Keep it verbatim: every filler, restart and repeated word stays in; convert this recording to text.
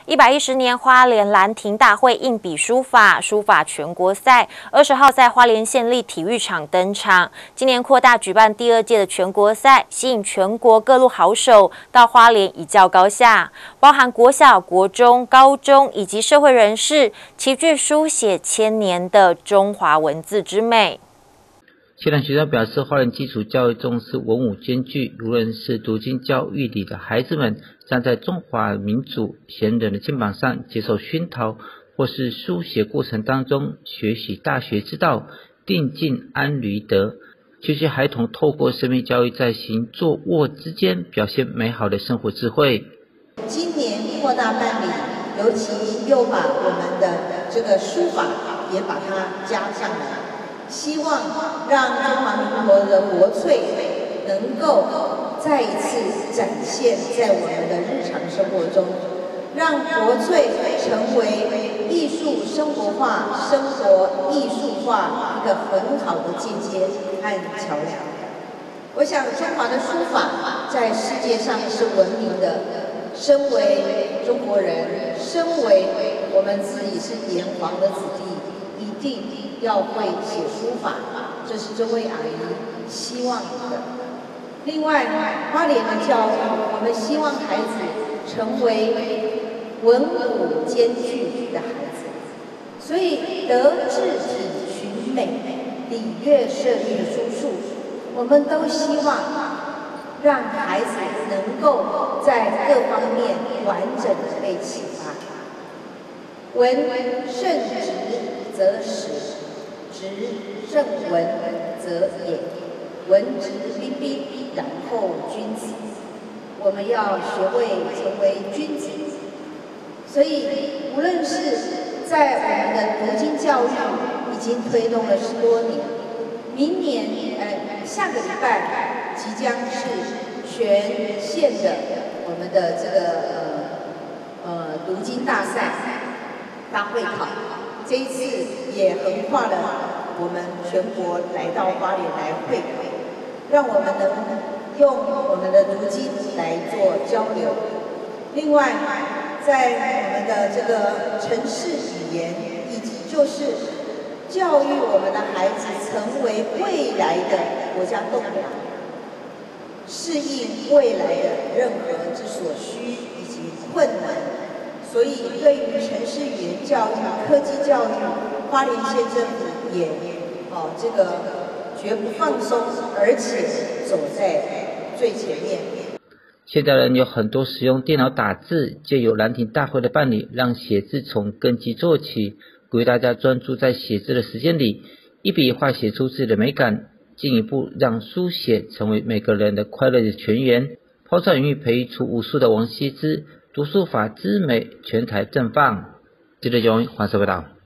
一百一十年花莲兰亭大会硬笔书法书法全国赛，二十号在花莲县立体育场登场。今年扩大举办第二届的全国赛，吸引全国各路好手到花莲一较高下，包含国小、国中、高中以及社会人士，齐聚书写千年的中华文字之美。 现任学校表示，花莲基础教育重视文武兼具，无论是读经教育里的孩子们站在中华民族贤人的肩膀上接受熏陶，或是书写过程当中学习大学之道，定静安驴德，这些孩童透过生命教育在行坐卧之间表现美好的生活智慧。 今年扩大办理，尤其又把我们的这个书法也把它加上来，希望让中华民国的国粹能够再一次展现在我们的日常生活中，让国粹成为艺术生活化、生活艺术化一个很好的进阶和桥梁。我想中华的书法在世界上是闻名的，身为中国人，身为我们自己是炎黄的子弟，一定要会写书法，这是这位阿姨希望的。另外，花莲的教育，我们希望孩子成为文武兼具的孩子，所以德智体群美、礼乐射御书数，我们都希望让孩子能够在各方面完整的被启发。文圣直则始，直正文则也，文质彬彬，然后君子。我们要学会成为君子，所以无论是在我们的读经教育已经推动了十多年，明年呃下个礼拜即将是全县的我们的这个呃呃读经大赛大会考，这一次也横跨了我们全国来到花莲来会考，让我们能用我们的读经来做交流。另外，在我们的这个城市语言，以及就是教育我们的孩子成为未来的国家栋梁，适应未来的任何之所需以及困难。所以，对于城市语言教育、科技教育，花莲县政府也哦这个绝不放松，而且走在最前面。 现代人有很多使用电脑打字，借由兰亭大会的办理，让写字从根基做起，鼓励大家专注在写字的时间里，一笔一画写出自己的美感，进一步让书写成为每个人的快乐的泉源。抛砖引玉培育出无数的王羲之，读书法之美全台绽放。记者jonny黄色报道。